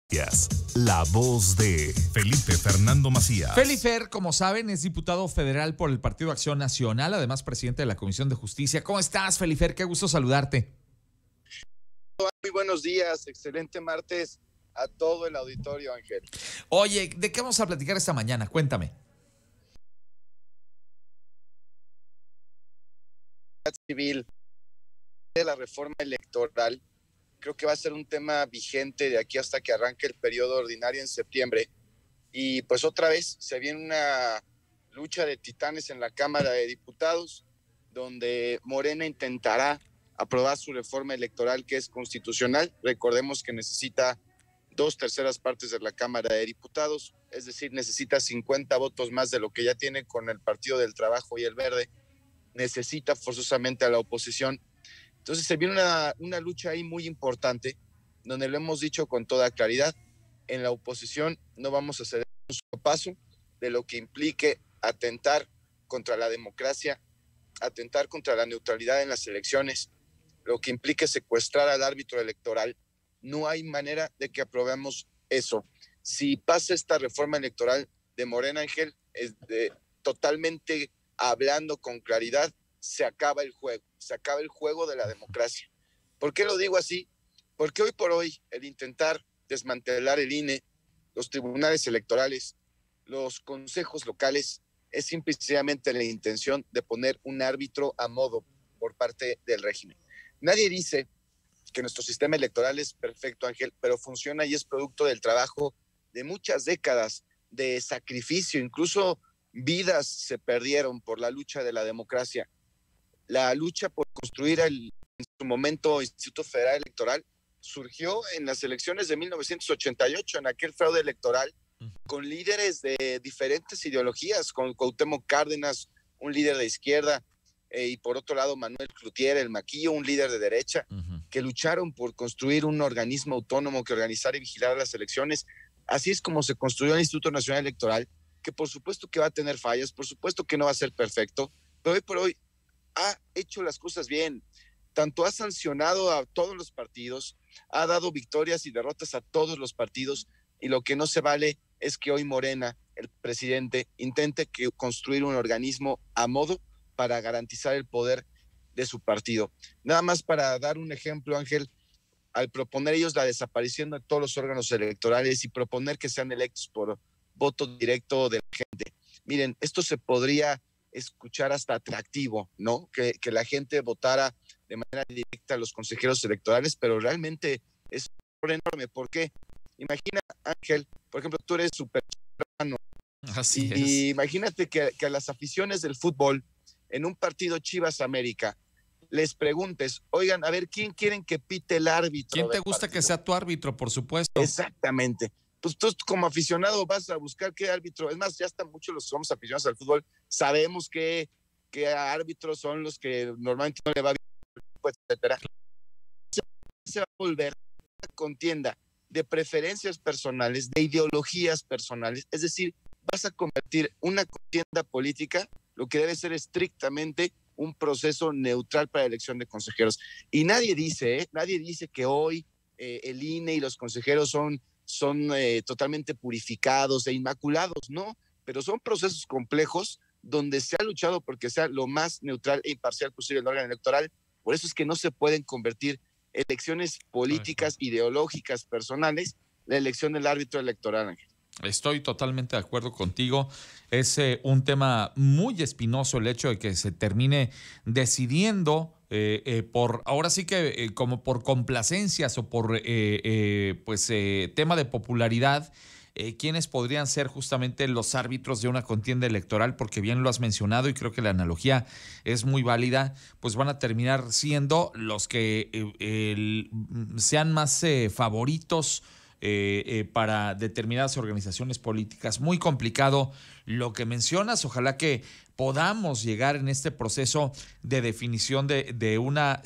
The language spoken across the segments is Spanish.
La voz de Felipe Fernando Macías. Felifer, como saben, es diputado federal por el Partido Acción Nacional, además presidente de la Comisión de Justicia. ¿Cómo estás, Felifer? Qué gusto saludarte. Muy buenos días, excelente martes a todo el auditorio, Ángel. Oye, ¿de qué vamos a platicar esta mañana? Cuéntame. Civil de la reforma electoral, creo que va a ser un tema vigente de aquí hasta que arranque el periodo ordinario en septiembre. Y pues otra vez se viene una lucha de titanes en la Cámara de Diputados, donde Morena intentará aprobar su reforma electoral que es constitucional. Recordemos que necesita 2/3 partes de la Cámara de Diputados, es decir, necesita 50 votos más de lo que ya tiene con el Partido del Trabajo y el Verde. Necesita forzosamente a la oposición. Entonces se viene una lucha ahí muy importante, donde lo hemos dicho con toda claridad. En la oposición no vamos a ceder un solo paso de lo que implique atentar contra la democracia, atentar contra la neutralidad en las elecciones, lo que implique secuestrar al árbitro electoral. No hay manera de que aprobemos eso. Si pasa esta reforma electoral de Morena, Ángel, totalmente hablando con claridad, se acaba el juego de la democracia. ¿Por qué lo digo así? Porque hoy por hoy el intentar desmantelar el INE, los tribunales electorales, los consejos locales, es simple y sencillamente la intención de poner un árbitro a modo por parte del régimen. Nadie dice que nuestro sistema electoral es perfecto, Ángel, pero funciona y es producto del trabajo de muchas décadas de sacrificio, incluso vidas se perdieron por la lucha de la democracia. La lucha por construir en su momento Instituto Federal Electoral surgió en las elecciones de 1988, en aquel fraude electoral, con líderes de diferentes ideologías, con Cuauhtémoc Cárdenas, un líder de izquierda, y por otro lado Manuel Cloutier, el Maquillo, un líder de derecha, que lucharon por construir un organismo autónomo que organizara y vigilara las elecciones. Así es como se construyó el Instituto Nacional Electoral, que por supuesto que va a tener fallas, por supuesto que no va a ser perfecto, pero hoy por hoy ha hecho las cosas bien. Tanto ha sancionado a todos los partidos, ha dado victorias y derrotas a todos los partidos, y lo que no se vale es que hoy Morena, el presidente, intente construir un organismo a modo para garantizar el poder de su partido. Nada más para dar un ejemplo, Ángel, al proponer ellos la desaparición de todos los órganos electorales y proponer que sean electos por voto directo de la gente. Miren, esto se podría escuchar hasta atractivo, ¿no? Que la gente votara de manera directa a los consejeros electorales, pero realmente es enorme. ¿Por qué? Imagina, Ángel, por ejemplo, tú eres súper ciudadano. Así es. Y imagínate que a las aficiones del fútbol, en un partido Chivas América, les preguntes, oigan, a ver, ¿quién quieren que pite el árbitro? ¿Quién te gusta que sea tu árbitro, por supuesto? Exactamente. Pues tú como aficionado vas a buscar qué árbitro. Es más, ya están muchos los que somos aficionados al fútbol, sabemos qué árbitros son los que normalmente no le va bien, etcétera. Se va a volver una contienda de preferencias personales, de ideologías personales. Es decir, vas a convertir una contienda política, lo que debe ser estrictamente un proceso neutral para la elección de consejeros. Y nadie dice que hoy el INE y los consejeros son totalmente purificados e inmaculados, no, pero son procesos complejos donde se ha luchado porque sea lo más neutral e imparcial posible el órgano electoral. Por eso es que no se pueden convertir elecciones políticas, ideológicas, personales, la elección del árbitro electoral, Ángel. Estoy totalmente de acuerdo contigo. Es un tema muy espinoso el hecho de que se termine decidiendo por, ahora sí que como por complacencias o por tema de popularidad, quiénes podrían ser justamente los árbitros de una contienda electoral, porque bien lo has mencionado y creo que la analogía es muy válida, pues van a terminar siendo los que sean más favoritos para determinadas organizaciones políticas. Muy complicado lo que mencionas. Ojalá que podamos llegar en este proceso de definición de una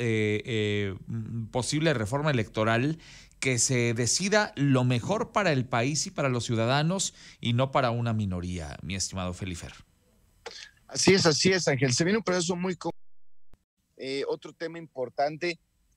posible reforma electoral que se decida lo mejor para el país y para los ciudadanos y no para una minoría, mi estimado Felifer. Así es, Ángel. Se viene un proceso muy otro tema importante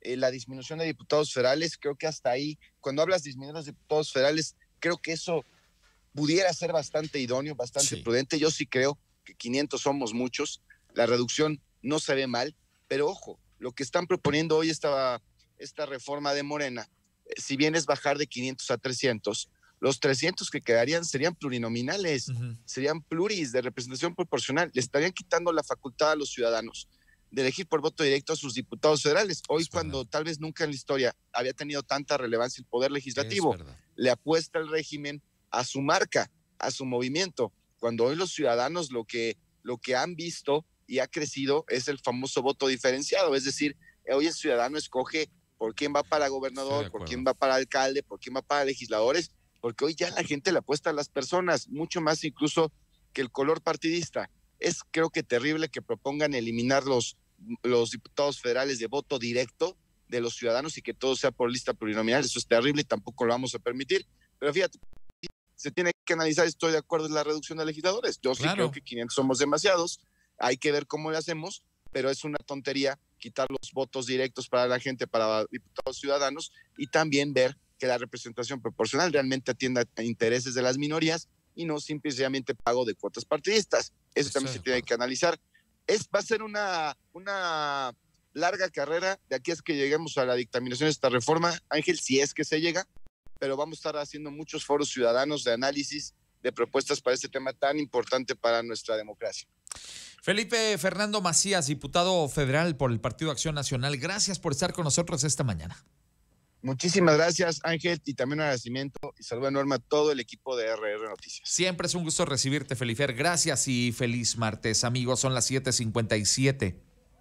la disminución de diputados federales, creo que hasta ahí, cuando hablas de disminuir los diputados federales, creo que eso pudiera ser bastante idóneo, bastante prudente. Yo sí creo que 500 somos muchos, la reducción no se ve mal, pero ojo, lo que están proponiendo hoy esta reforma de Morena, si bien es bajar de 500 a 300, los 300 que quedarían serían plurinominales, serían pluris de representación proporcional, le estarían quitando la facultad a los ciudadanos de elegir por voto directo a sus diputados federales. Hoy, cuando tal vez nunca en la historia había tenido tanta relevancia el poder legislativo, le apuesta el régimen a su marca, a su movimiento, cuando hoy los ciudadanos lo que han visto y ha crecido es el famoso voto diferenciado, es decir, hoy el ciudadano escoge por quién va para gobernador, por quién va para alcalde, por quién va para legisladores, porque hoy ya la gente le apuesta a las personas, mucho más incluso que el color partidista. Es, creo que terrible que propongan eliminar los diputados federales de voto directo de los ciudadanos y que todo sea por lista plurinominal. Eso es terrible y tampoco lo vamos a permitir. Pero fíjate, se tiene que analizar, estoy de acuerdo en la reducción de legisladores. Yo sí creo que 500 somos demasiados, hay que ver cómo lo hacemos, pero es una tontería quitar los votos directos para la gente, para diputados ciudadanos, y también ver que la representación proporcional realmente atienda a intereses de las minorías y no simplemente pago de cuotas partidistas. Eso también se tiene que analizar. Va a ser una larga carrera de aquí a que lleguemos a la dictaminación de esta reforma, Ángel, si es que se llega, pero vamos a estar haciendo muchos foros ciudadanos de análisis de propuestas para este tema tan importante para nuestra democracia. Felipe Fernando Macías, diputado federal por el Partido Acción Nacional, gracias por estar con nosotros esta mañana. Muchísimas gracias, Ángel, y también un agradecimiento y saludo enorme a todo el equipo de RR Noticias. Siempre es un gusto recibirte, Felifer. Gracias y feliz martes, amigos. Son las 7:57.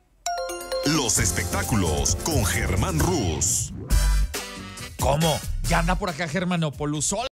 Los espectáculos con Germán Rus. ¿Cómo? Ya anda por acá Germanópolis.